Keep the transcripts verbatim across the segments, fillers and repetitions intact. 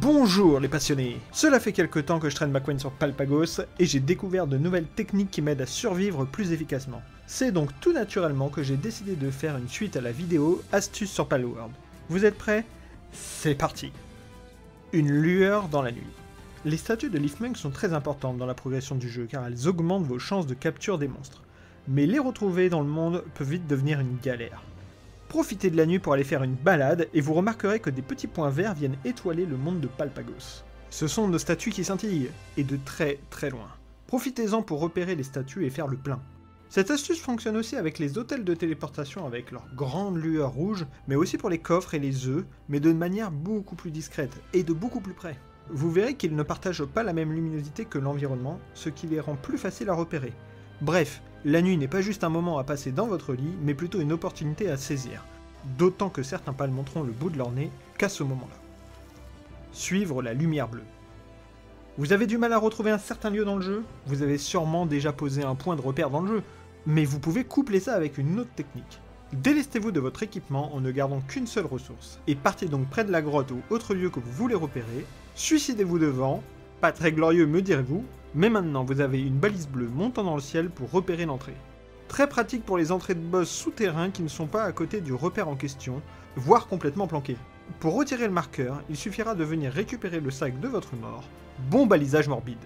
Bonjour les passionnés. Cela fait quelque temps que je traîne ma coin sur Palpagos et j'ai découvert de nouvelles techniques qui m'aident à survivre plus efficacement. C'est donc tout naturellement que j'ai décidé de faire une suite à la vidéo Astuces sur Palworld. Vous êtes prêts? C'est parti. Une lueur dans la nuit. Les statues de Leafmunk sont très importantes dans la progression du jeu car elles augmentent vos chances de capture des monstres. Mais les retrouver dans le monde peut vite devenir une galère. Profitez de la nuit pour aller faire une balade et vous remarquerez que des petits points verts viennent étoiler le monde de Palpagos. Ce sont nos statues qui scintillent, et de très très loin. Profitez-en pour repérer les statues et faire le plein. Cette astuce fonctionne aussi avec les hôtels de téléportation avec leur grande lueur rouge, mais aussi pour les coffres et les œufs, mais de manière beaucoup plus discrète et de beaucoup plus près. Vous verrez qu'ils ne partagent pas la même luminosité que l'environnement, ce qui les rend plus faciles à repérer. Bref, la nuit n'est pas juste un moment à passer dans votre lit, mais plutôt une opportunité à saisir. D'autant que certains pals montreront le bout de leur nez qu'à ce moment-là. Suivre la lumière bleue. Vous avez du mal à retrouver un certain lieu dans le jeu? Vous avez sûrement déjà posé un point de repère dans le jeu, mais vous pouvez coupler ça avec une autre technique. Délestez-vous de votre équipement en ne gardant qu'une seule ressource, et partez donc près de la grotte ou autre lieu que vous voulez repérer, suicidez-vous devant, pas très glorieux me direz-vous, mais maintenant vous avez une balise bleue montant dans le ciel pour repérer l'entrée. Très pratique pour les entrées de boss souterrains qui ne sont pas à côté du repère en question, voire complètement planqués. Pour retirer le marqueur, il suffira de venir récupérer le sac de votre mort. Bon balisage morbide.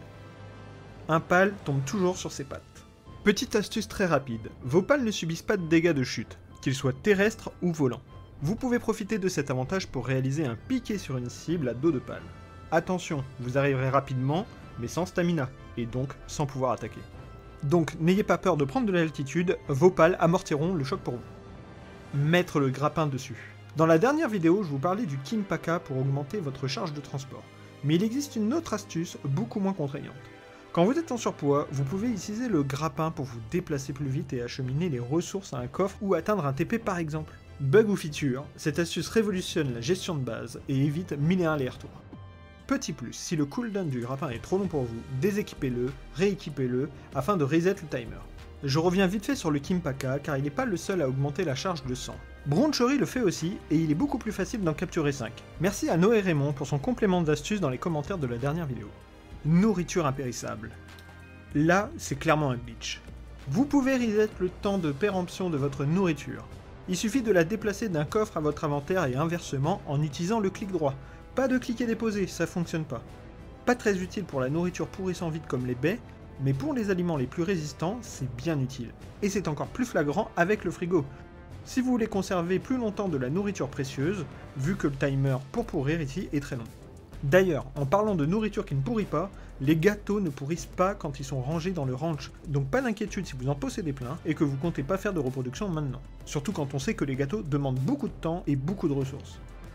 Un pal tombe toujours sur ses pattes. Petite astuce très rapide, vos pals ne subissent pas de dégâts de chute, qu'ils soient terrestres ou volants. Vous pouvez profiter de cet avantage pour réaliser un piqué sur une cible à dos de pal. Attention, vous arriverez rapidement, mais sans stamina, et donc sans pouvoir attaquer. Donc n'ayez pas peur de prendre de l'altitude, vos pals amortiront le choc pour vous. Mettre le grappin dessus. Dans la dernière vidéo, je vous parlais du Kimpaka pour augmenter votre charge de transport. Mais il existe une autre astuce beaucoup moins contraignante. Quand vous êtes en surpoids, vous pouvez utiliser le grappin pour vous déplacer plus vite et acheminer les ressources à un coffre ou atteindre un T P par exemple. Bug ou feature, cette astuce révolutionne la gestion de base et évite mille et un allers-retours. Petit plus, si le cooldown du grappin est trop long pour vous, déséquipez-le, rééquipez-le, afin de reset le timer. Je reviens vite fait sur le Kimpaka, car il n'est pas le seul à augmenter la charge de sang. Bronchory le fait aussi, et il est beaucoup plus facile d'en capturer cinq. Merci à Noé Raymond pour son complément d'astuce dans les commentaires de la dernière vidéo. Nourriture impérissable. Là, c'est clairement un glitch. Vous pouvez reset le temps de péremption de votre nourriture. Il suffit de la déplacer d'un coffre à votre inventaire et inversement en utilisant le clic droit. Pas de cliquer déposer, ça fonctionne pas. Pas très utile pour la nourriture pourrissant vite comme les baies, mais pour les aliments les plus résistants, c'est bien utile. Et c'est encore plus flagrant avec le frigo. Si vous voulez conserver plus longtemps de la nourriture précieuse, vu que le timer pour pourrir ici est très long. D'ailleurs, en parlant de nourriture qui ne pourrit pas, les gâteaux ne pourrissent pas quand ils sont rangés dans le ranch, donc pas d'inquiétude si vous en possédez plein et que vous comptez pas faire de reproduction maintenant. Surtout quand on sait que les gâteaux demandent beaucoup de temps et beaucoup de ressources.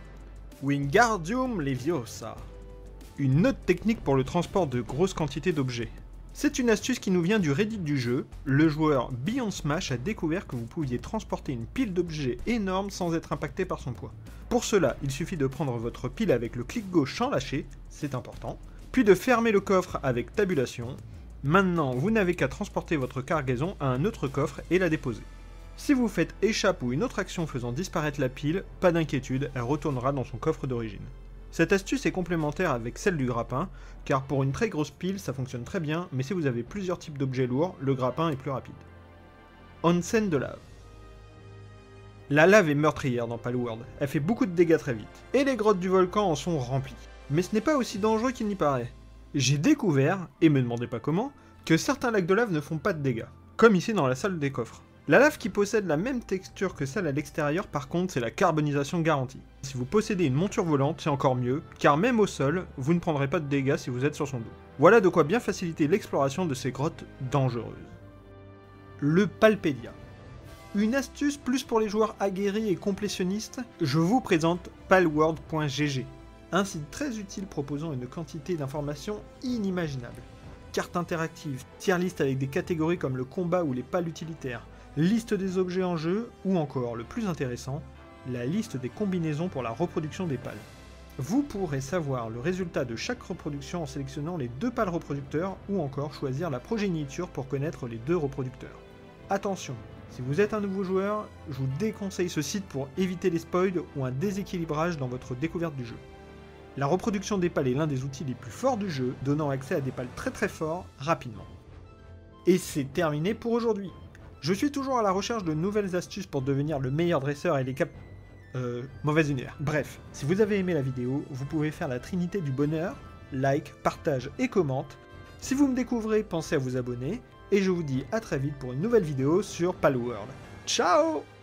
Wingardium Leviosa. Une autre technique pour le transport de grosses quantités d'objets. C'est une astuce qui nous vient du Reddit du jeu. Le joueur Beyond Smash a découvert que vous pouviez transporter une pile d'objets énorme sans être impacté par son poids. Pour cela, il suffit de prendre votre pile avec le clic gauche sans lâcher, c'est important, puis de fermer le coffre avec tabulation. Maintenant, vous n'avez qu'à transporter votre cargaison à un autre coffre et la déposer. Si vous faites échappe ou une autre action faisant disparaître la pile, pas d'inquiétude, elle retournera dans son coffre d'origine. Cette astuce est complémentaire avec celle du grappin, car pour une très grosse pile ça fonctionne très bien, mais si vous avez plusieurs types d'objets lourds, le grappin est plus rapide. Onsen de lave. La lave est meurtrière dans Palworld, elle fait beaucoup de dégâts très vite, et les grottes du volcan en sont remplies. Mais ce n'est pas aussi dangereux qu'il n'y paraît. J'ai découvert, et me demandez pas comment, que certains lacs de lave ne font pas de dégâts, comme ici dans la salle des coffres. La lave qui possède la même texture que celle à l'extérieur, par contre, c'est la carbonisation garantie. Si vous possédez une monture volante, c'est encore mieux, car même au sol, vous ne prendrez pas de dégâts si vous êtes sur son dos. Voilà de quoi bien faciliter l'exploration de ces grottes dangereuses. Le Palpedia. Une astuce plus pour les joueurs aguerris et complétionnistes, je vous présente palworld point g g, un site très utile proposant une quantité d'informations inimaginables. Cartes interactives, tier list avec des catégories comme le combat ou les pals utilitaires, liste des objets en jeu, ou encore, le plus intéressant, la liste des combinaisons pour la reproduction des pals. Vous pourrez savoir le résultat de chaque reproduction en sélectionnant les deux pals reproducteurs, ou encore choisir la progéniture pour connaître les deux reproducteurs. Attention, si vous êtes un nouveau joueur, je vous déconseille ce site pour éviter les spoils ou un déséquilibrage dans votre découverte du jeu. La reproduction des pals est l'un des outils les plus forts du jeu, donnant accès à des pals très très forts rapidement. Et c'est terminé pour aujourd'hui. Je suis toujours à la recherche de nouvelles astuces pour devenir le meilleur dresseur et les cap... Euh, mauvaise univers. Bref, si vous avez aimé la vidéo, vous pouvez faire la trinité du bonheur, like, partage et commente. Si vous me découvrez, pensez à vous abonner, et je vous dis à très vite pour une nouvelle vidéo sur Palworld. Ciao!